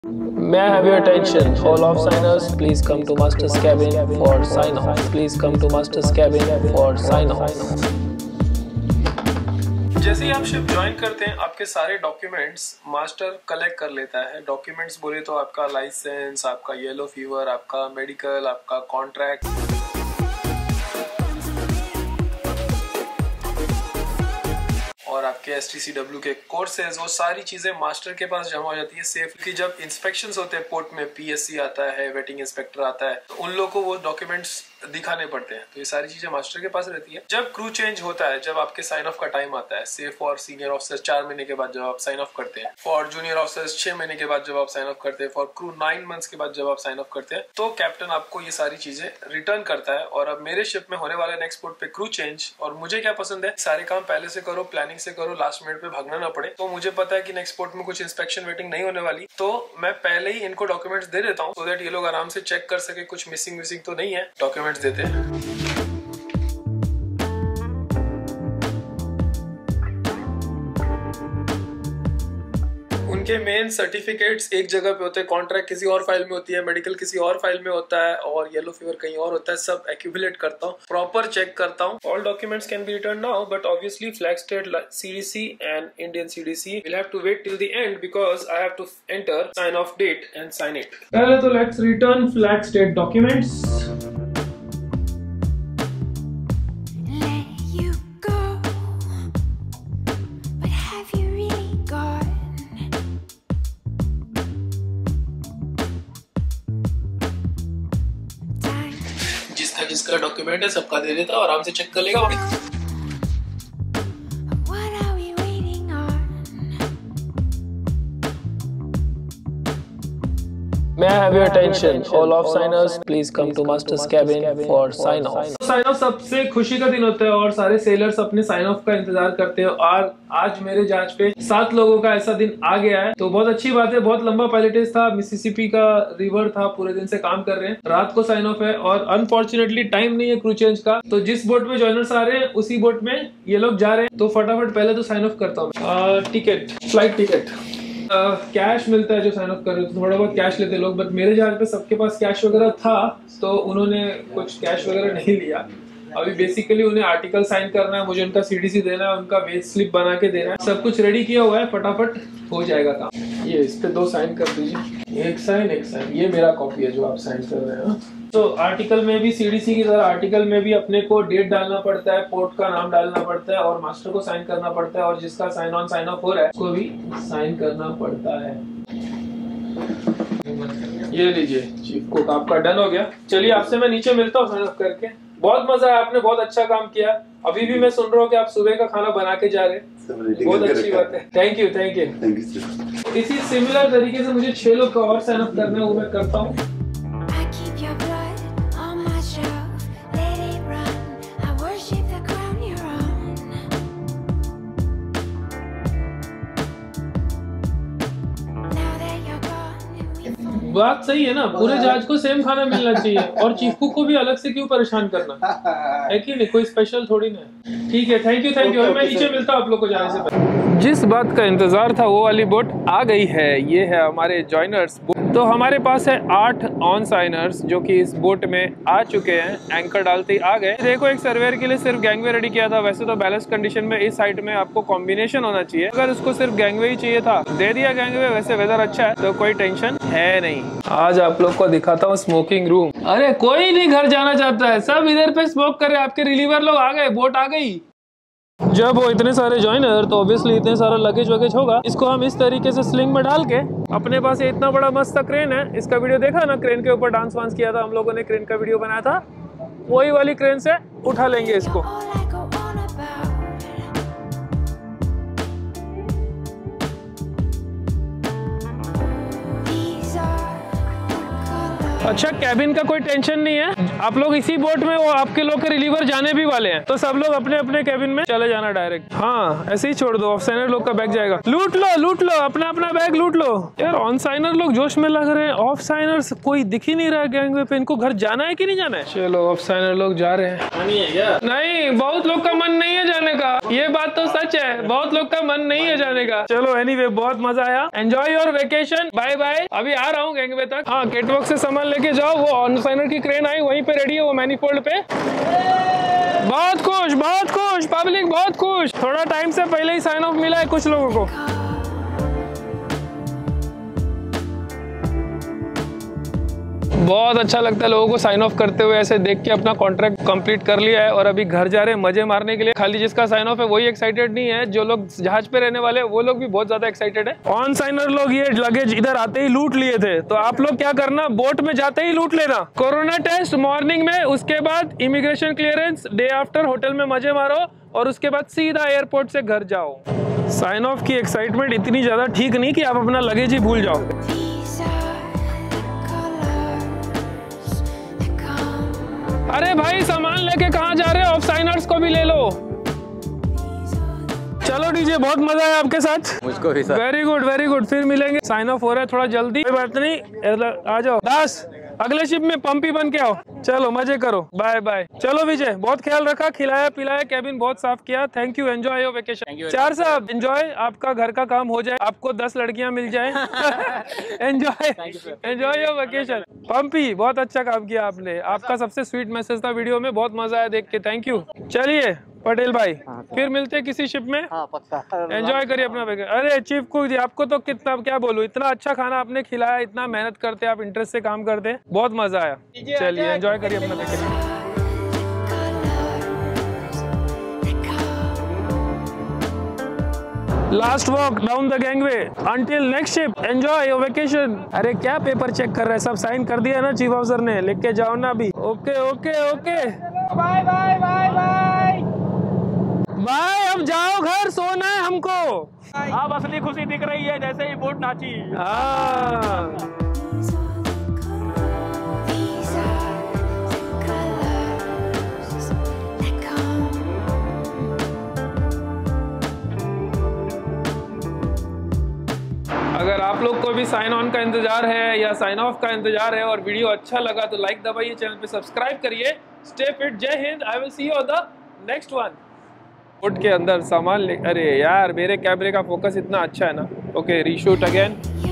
May I have your attention? All of signers, please come to Master's cabin for sign off. Please come to Master's cabin for sign off. जैसे ही आप ship join करते हैं, आपके सारे documents master collect कर लेता है। Documents बोले तो आपका लाइसेंस, आपका येलो फीवर, आपका मेडिकल, आपका कॉन्ट्रैक्ट और आपके STCW के कोर्सेज, वो सारी चीजें मास्टर के पास जमा हो जाती है सेफ। कि जब इंस्पेक्शंस होते हैं पोर्ट में, PSC आता है, वेटिंग इंस्पेक्टर आता है, तो उन लोगों को वो डॉक्यूमेंट्स दिखाने पड़ते हैं। तो ये सारी चीजें मास्टर के पास रहती है। जब क्रू चेंज होता है, जब आपके साइन ऑफ का टाइम आता है, से फॉर सीनियर ऑफिसर 4 महीने के बाद जब आप साइन ऑफ करते हैं, फॉर जूनियर ऑफिसर्स 6 महीने के बाद जब आप साइन ऑफ करते हैं, फॉर क्रू 9 मंथ्स के बाद जब आप साइन ऑफ करते हैं, तो कैप्टन आपको ये सारी चीजें रिटर्न करता है। और अब मेरे शिप में होने वाले नेक्स्ट पोर्ट पे क्रू चेंज, और मुझे क्या पसंद है, सारे काम पहले से करो, प्लानिंग से करो, लास्ट मिनट पे भागना ना पड़े। तो मुझे पता है कि नेक्स्ट पोर्ट में कुछ इंस्पेक्शन वेटिंग नहीं होने वाली, तो मैं पहले ही इनको डॉक्यूमेंट्स दे देता हूँ, सो दैट ये लोग आराम से चेक कर सके कुछ मिसिंग तो नहीं है। डॉक्यूमेंट्स देते हैं। उनके मेन सर्टिफिकेट्स एक जगह पे होते हैं, कॉन्ट्रैक्ट किसी और फाइल में होती है, मेडिकल किसी और फाइल में होता है, और येलो फीवर कहीं और होता है। सब एक्यूमुलेट करता हूँ, प्रॉपर चेक करता हूँ। All documents can be return now, but obviously flag state CDC and Indian CDC will have to wait till the end because I have to enter sign off date and sign it. पहले तो let's return flag state documents. जिसका document है सबका दे देता, आराम से check कर लेगा। May I have your attention? All of signers, please come to Master's cabin for sign off. Sign off सबसे खुशी का दिन होता है और सारे सेलर्स अपने साइन ऑफ का इंतजार करते हैं। और आज मेरे जहाज पे 7 लोगों का ऐसा दिन आ गया है, तो बहुत अच्छी बात है। बहुत लंबा पायलटेज था, मिसिसिपी का रिवर था, पूरे दिन से काम कर रहे हैं। रात को साइन ऑफ है और अनफॉर्चुनेटली टाइम नहीं है क्रू चेंज का, तो जिस बोट में जॉइनर्स आ रहे हैं उसी बोट में ये लोग जा रहे हैं। तो फटाफट पहले तो साइन ऑफ करता हूँ। टिकट, फ्लाइट टिकट, कैश मिलता है जो साइन ऑफ कर रहे हो, तो थोड़ा बहुत कैश लेते लोग, बट मेरे जहाज पे सबके पास कैश वगैरह था, तो उन्होंने कुछ कैश वगैरह नहीं लिया। अभी बेसिकली उन्हें आर्टिकल साइन करना है, मुझे उनका CDC देना है, उनका वेज स्लिप बना के देना है। सब कुछ रेडी किया हुआ है, फटाफट हो जाएगा काम। ये इस पे 2 साइन कर दीजिए, एक साइन। ये मेरा कॉपी है जो आप साइन कर रहे हैं। तो आर्टिकल में भी CDC की तरह आर्टिकल में भी अपने को डेट डालना पड़ता है, पोर्ट का नाम डालना पड़ता है, और मास्टर को साइन करना पड़ता है, और जिसका साइन ऑन साइन ऑफ हो रहा है उसको भी साइन करना पड़ता है। ये लीजिए चीफ कुक, आपका डन हो गया। चलिए आपसे मैं नीचे मिलता हूँ साइन ऑफ करके। बहुत मजा आया, आपने बहुत अच्छा काम किया। अभी भी मैं सुन रहा हूँ कि आप सुबह का खाना बना के जा रहे हैं, बहुत अच्छी बात है। Thank you. इसी सिमिलर तरीके से मुझे 6 लोग का और साइन अप करना है, वो मैं करता हूँ। बात सही है ना, पूरे जहाज को सेम खाना मिलना चाहिए, और चीफ कुक को भी अलग से क्यों परेशान करना है कि नहीं, कोई स्पेशल थोड़ी ना। ठीक है, थैंक यू। मैं नीचे मिलता हूँ आप लोग को जाने से पहले। जिस बात का इंतजार था वो वाली बोट आ गई है। ये है हमारे जॉइनर्स। तो हमारे पास है 8 ऑन साइनर्स जो कि इस बोट में आ चुके हैं, एंकर डालते ही आ गए। देखो, एक सर्वेयर के लिए सिर्फ गैंगवे रेडी किया था। वैसे तो बैलेंस कंडीशन में इस साइड में आपको कॉम्बिनेशन होना चाहिए, अगर उसको सिर्फ गैंगवे ही चाहिए था दे दिया गैंगवे। वैसे वेदर अच्छा है तो कोई टेंशन है नहीं। आज आप लोग को दिखाता हूँ स्मोकिंग रूम। अरे कोई नहीं घर जाना चाहता है, सब इधर पे स्मोक कर रहे हैं। आपके रिलीवर लोग आ गए, बोट आ गई। जब वो इतने सारे जॉइनर, तो ऑब्वियसली इतने सारा लगेज वगेज होगा। इसको हम इस तरीके से स्लिंग में डाल के, अपने पास ये इतना बड़ा मस्त क्रेन है, इसका वीडियो देखा ना, क्रेन के ऊपर डांस वांस किया था हम लोगों ने, क्रेन का वीडियो बनाया था, वही वाली क्रेन से उठा लेंगे इसको। अच्छा, कैबिन का कोई टेंशन नहीं है, आप लोग इसी बोट में, वो आपके लोग के रिलीवर जाने भी वाले हैं, तो सब लोग अपने अपने कैबिन में चले जाना डायरेक्ट। हाँ, ऐसे ही छोड़ दो, ऑफ साइनर लोग का बैग जाएगा। लूट लो अपना अपना बैग लूट लो। यार ऑन साइनर लोग जोश में लग रहे हैं, ऑफ साइनर कोई दिख ही नहीं रहा गैंगवे पे। इनको घर जाना है कि नहीं जाना है? चलो ऑफ साइनर लोग जा रहे हैं। नहीं, बहुत लोग का मन नहीं है जाने का, ये बात तो सच है, बहुत लोग का मन नहीं है जाने का। चलो एनीवे, बहुत मजा आया, enjoy your vacation, bye bye. अभी आ रहा हूँ गैंगवे तक। हाँ, कैटवॉक से सामान लेके जाओ, वो ऑन साइनर की क्रेन आई वहीं पे रेडी है, वो मैनीफोल्ड पे। बहुत खुश पब्लिक, बहुत खुश। थोड़ा टाइम से पहले ही साइन ऑफ मिला है कुछ लोगों को। बहुत अच्छा लगता है लोगों को साइन ऑफ करते हुए, ऐसे देख के अपना कॉन्ट्रैक्ट कंप्लीट कर लिया है और अभी घर जा रहे हैं मजे मारने के लिए। खाली जिसका साइन ऑफ है वही एक्साइटेड नहीं है, जो लोग जहाज पे रहने वाले वो लोग भी बहुत ज्यादा एक्साइटेड है। ऑन साइनर लोग ये लगेज इधर आते ही लूट लिए थे, तो आप लोग क्या करना, बोट में जाते ही लूट लेना। कोरोना टेस्ट मॉर्निंग में, उसके बाद immigration clearance day after, hotel में मजे मारो और उसके बाद सीधा एयरपोर्ट से घर जाओ। साइन ऑफ की एक्साइटमेंट इतनी ज्यादा ठीक नहीं कि आप अपना लगेज ही भूल जाओ। अरे भाई, सामान लेके कहाँ जा रहे हो? ऑफ साइनर्स को भी ले लो। चलो डीजे, बहुत मजा आया आपके साथ। मुझको भी सर। वेरी गुड, फिर मिलेंगे। साइन ऑफ हो रहा है थोड़ा जल्दी, कोई बात नहीं, आ जाओ। दास, अगले शिप में पंपी बन के आओ। चलो मजे करो, बाय बाय। चलो विजय, बहुत ख्याल रखा, खिलाया पिलाया, कैबिन बहुत साफ किया, thank you, enjoy your vacation. चार साहब, एंजॉय, आपका घर का काम हो जाए, आपको 10 लड़कियां मिल जाए। Enjoy your vacation. पंपी, बहुत अच्छा काम किया आपने, आपका सबसे स्वीट मैसेज था वीडियो में, बहुत मजा आया देख के, थैंक यू। चलिए पटेल भाई, फिर मिलते हैं किसी शिप में। हाँ, पक्का। एंजॉय करिए अपना वेकेशन। अरे चीफ कुक जी, आपको तो कितना क्या बोलूं, इतना अच्छा खाना आपने खिलाया, इतना मेहनत करते आप, इंटरेस्ट से काम करते, बहुत मजा आया। चलिए एंजॉय करिए अपना vacation. Last walk down the gangway until next ship, enjoy your vacation. अरे क्या पेपर चेक कर रहे हैं, सब साइन कर दिया ना चीफ ऑफिसर ने, लिख के जाओ ना अभी। Okay okay okay, bye bye bye bye bye. अब जाओ घर, सोना है हमको। अब असली खुशी दिख रही है जैसे ही बोट नाची। हाँ, अगर आप लोग को भी साइन ऑन का इंतजार है या साइन ऑफ का इंतजार है और वीडियो अच्छा लगा तो लाइक दबाइए, चैनल पे सब्सक्राइब करिए। स्टे फिट, जय हिंद, I will see you on the next one. Boat के अंदर सामान ले, अरे यार मेरे कैमरे का फोकस इतना अच्छा है ना। Okay, reshoot again.